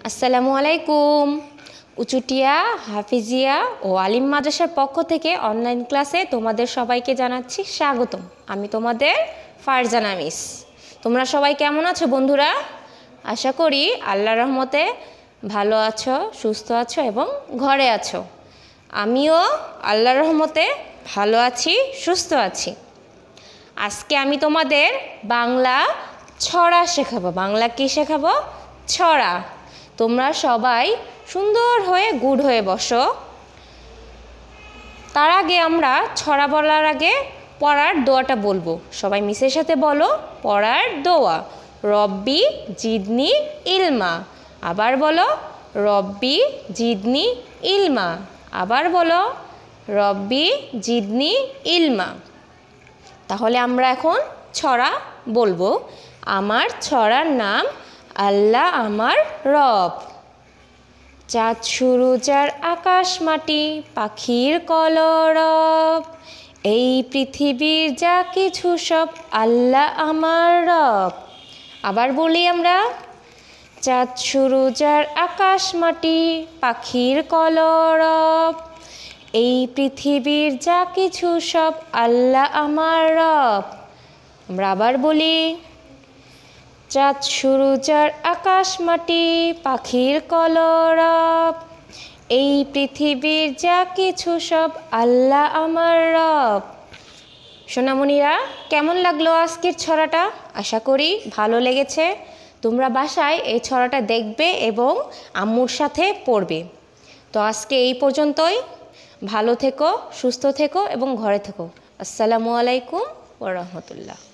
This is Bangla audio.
আসসালামু আলাইকুম। উচুটিয়া হাফিজিয়া ও আলিম মাদ্রাসার পক্ষ থেকে অনলাইন ক্লাসে তোমাদের সবাইকে জানাচ্ছি স্বাগতম। আমি তোমাদের ফারজানা মিস। তোমরা সবাই কেমন আছো বন্ধুরা? আশা করি আল্লাহর রহমতে ভালো আছো, সুস্থ আছো এবং ঘরে আছো। আমিও আল্লাহর রহমতে ভালো আছি, সুস্থ আছি। আজকে আমি তোমাদের বাংলা ছড়া শেখাবো। বাংলা কি শেখাবো? ছড়া। তোমরা সবাই সুন্দর হয়ে গুড হয়ে বসো। তার আগে আমরা ছড়া বলার আগে পড়ার দোয়াটা বলবো। সবাই মিসের সাথে বলো পড়ার দোয়া। রব্বি জিদনি ইলমা। আবার বলো রব্বি জিদনি ইলমা। আবার বলো রব্বি জিদনি ইলমা। তাহলে আমরা এখন ছড়া বলবো। আমার ছড়ার নাম আল্লাহ আমার রব। চাঁদ সূরজ আর আকাশ মাটি পাখির কলরব, এই পৃথিবীর যা কিছু সব আল্লাহ আমার রব। আবার বলি আমরা, চাঁদ সূরজ আর আকাশ মাটি পাখির কলরব, এই পৃথিবীর যা কিছু সব আল্লাহ আমার রব। আমরা আবার বলি, চাঁদ সূরজ আর আকাশ মাটি পাখির কলরব, এই পৃথিবীর যা কিছু সব আল্লাহ আমার রব। সোনামণিরা, কেমন লাগলো আজকের ছড়াটা? আশা করি ভালো লেগেছে। তোমরা বাসায় এই ছড়াটা দেখবে এবং আম্মুর সাথে পড়বে। তো আজকে এই পর্যন্তই। ভালো থেকো, সুস্থ থেকো এবং ঘরে থেকো। আসসালামু আলাইকুম ওয়া রাহমাতুল্লাহ।